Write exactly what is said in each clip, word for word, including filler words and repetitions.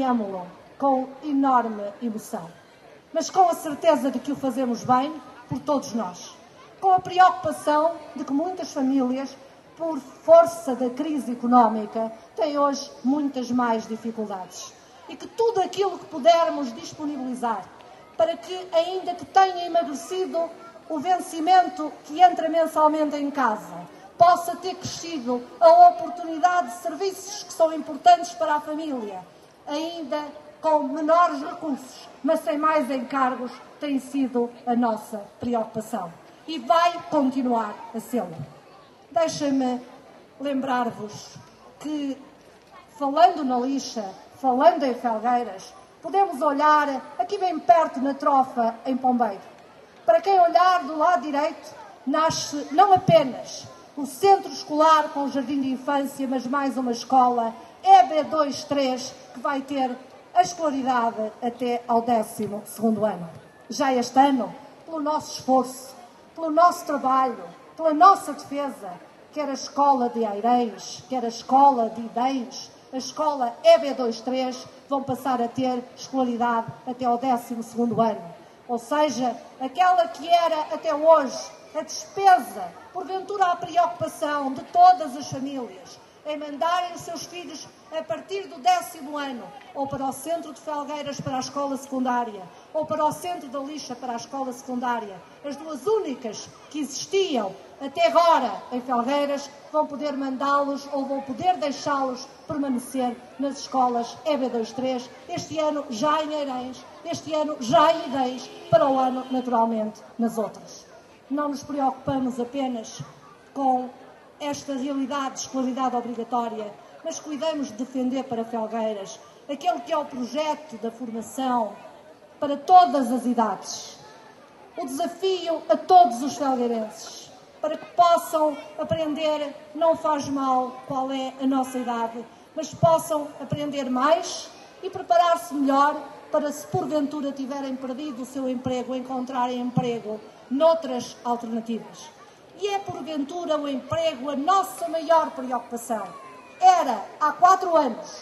acompanhamo-lo com enorme emoção, mas com a certeza de que o fazemos bem por todos nós, com a preocupação de que muitas famílias, por força da crise económica, têm hoje muitas mais dificuldades e que tudo aquilo que pudermos disponibilizar para que, ainda que tenha emagrecido o vencimento que entra mensalmente em casa, possa ter crescido a oportunidade de serviços que são importantes para a família, ainda com menores recursos, mas sem mais encargos, tem sido a nossa preocupação e vai continuar a sê-lo. Deixem-me lembrar-vos que, falando na lixa, falando em Felgueiras, podemos olhar aqui bem perto na Trofa, em Pombeiro. Para quem olhar do lado direito, nasce não apenas o centro escolar com o jardim de infância, mas mais uma escola, E B vinte e três, que vai ter a escolaridade até ao décimo segundo ano. Já este ano, pelo nosso esforço, pelo nosso trabalho, pela nossa defesa, quer a escola de Aireis, quer a escola de Ideiros, a escola E B vinte e três, vão passar a ter escolaridade até ao décimo segundo ano. Ou seja, aquela que era até hoje a despesa, porventura a preocupação de todas as famílias, em mandarem os seus filhos a partir do décimo ano, ou para o centro de Felgueiras para a escola secundária, ou para o centro da Lixa para a escola secundária, as duas únicas que existiam até agora em Felgueiras, vão poder mandá-los ou vão poder deixá-los permanecer nas escolas E B vinte e três, este ano já em Eireis, este ano já em Ideiros, para o ano, naturalmente, nas outras. Não nos preocupamos apenas com esta realidade de escolaridade obrigatória, mas cuidamos de defender para Felgueiras aquele que é o projeto da formação para todas as idades. O desafio a todos os felgueirenses, para que possam aprender, não faz mal qual é a nossa idade, mas possam aprender mais e preparar-se melhor para, se porventura tiverem perdido o seu emprego, encontrarem emprego noutras alternativas. E é, porventura, o emprego a nossa maior preocupação. Era, há quatro anos,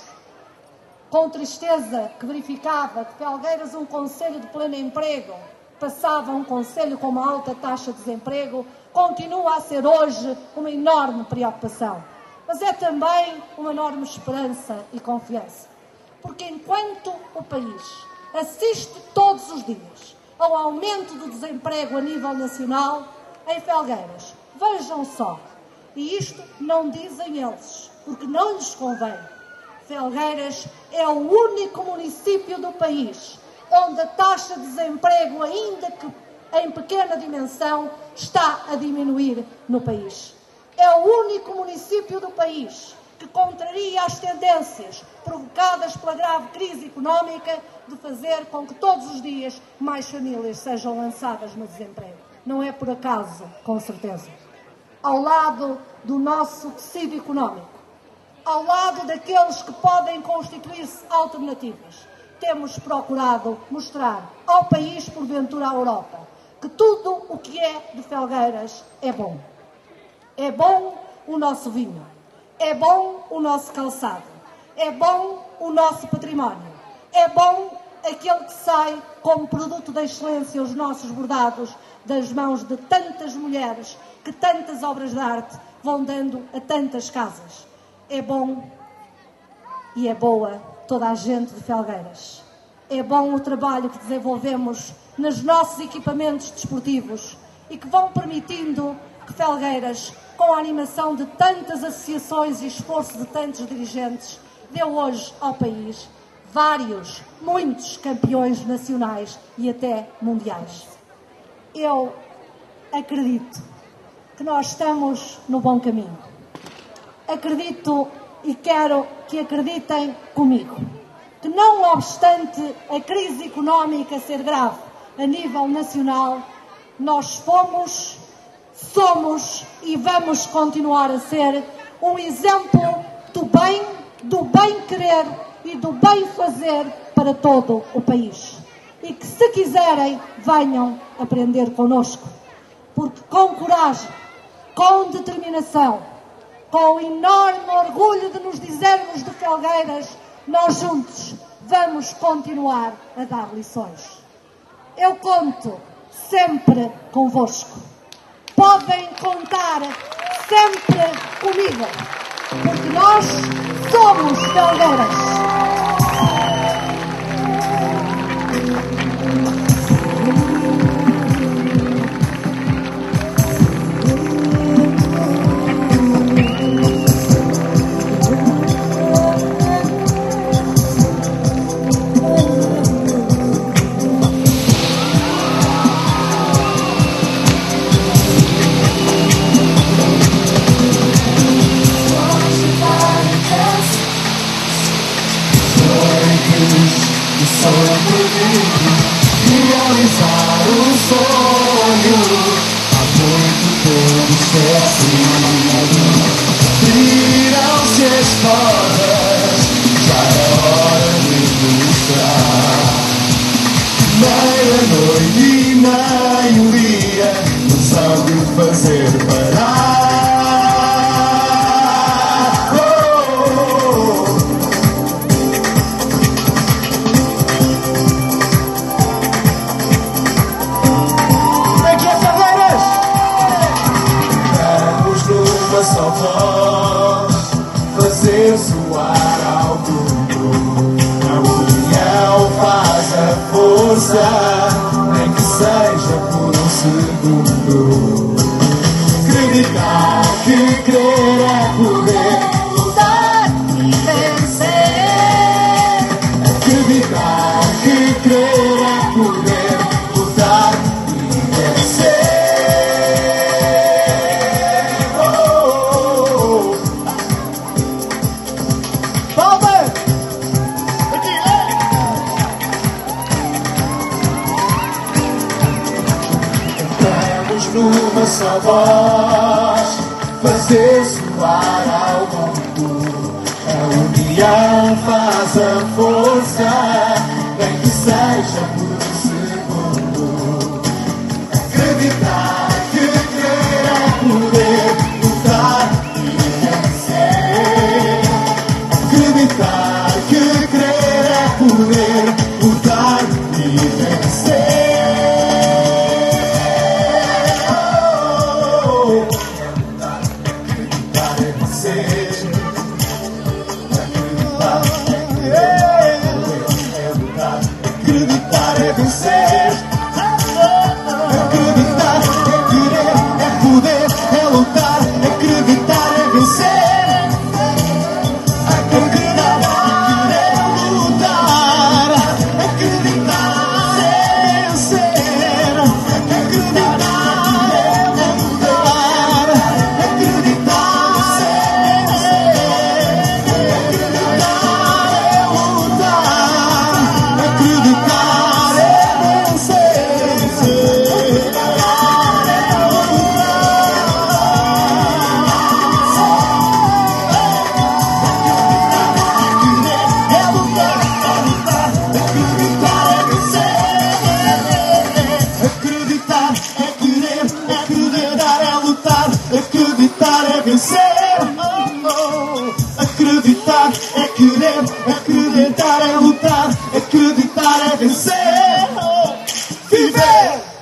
com tristeza que verificava que Felgueiras, um concelho de pleno emprego, passava um concelho com uma alta taxa de desemprego, continua a ser hoje uma enorme preocupação. Mas é também uma enorme esperança e confiança. Porque enquanto o país assiste todos os dias ao aumento do desemprego a nível nacional, em Felgueiras, vejam só, e isto não dizem eles, porque não lhes convém, Felgueiras é o único município do país onde a taxa de desemprego, ainda que em pequena dimensão, está a diminuir no país. É o único município do país que contraria as tendências provocadas pela grave crise económica de fazer com que todos os dias mais famílias sejam lançadas no desemprego. Não é por acaso, com certeza. Ao lado do nosso tecido económico, ao lado daqueles que podem constituir-se alternativas, temos procurado mostrar ao país, porventura à Europa, que tudo o que é de Felgueiras é bom. É bom o nosso vinho, é bom o nosso calçado, é bom o nosso património, é bom aquele que sai como produto da excelência, os nossos bordados, das mãos de tantas mulheres que tantas obras de arte vão dando a tantas casas. É bom e é boa toda a gente de Felgueiras. É bom o trabalho que desenvolvemos nos nossos equipamentos desportivos e que vão permitindo que Felgueiras, com a animação de tantas associações e esforço de tantos dirigentes, deu hoje ao país vários, muitos campeões nacionais e até mundiais. Eu acredito que nós estamos no bom caminho. Acredito e quero que acreditem comigo que, não obstante a crise económica ser grave a nível nacional, nós fomos, somos e vamos continuar a ser um exemplo do bem, do bem-querer e do bem-fazer para todo o país. E que, se quiserem, venham aprender connosco. Porque com coragem, com determinação, com o enorme orgulho de nos dizermos de Felgueiras, nós juntos vamos continuar a dar lições. Eu conto sempre convosco. Podem contar sempre comigo, porque nós somos Felgueiras. Realizar um sonho há muito tempo esquecido. Viram-se as cordas, já é hora de mostrar. Meia-noite e meio-dia não sabe o fazer parar. Só voz, fazer soar ao mundo. A união faz a força, nem que seja por um segundo. Acreditar que crer é poder, lutar e vencer. Acreditar que crer é poder, lutar e vencer. Numa só voz, fazer soar ao mundo. A união faz a força, nem que seja por um segundo. Acreditar que crer é poder, lutar e vencer. Acreditar que crer é poder, lutar e vencer. Acreditar é vencer. Acreditar é querer, é poder, é lutar. Acreditar é vencer. Acreditar é querer, lutar. Acreditar é vencer. Acreditar é lutar. Acreditar é vencer. Acreditar é lutar. Acreditar é vencer. Acreditar é querer, acreditar é lutar. Acreditar é vencer. Acreditar é querer, acreditar é lutar. Acreditar é vencer. Viver!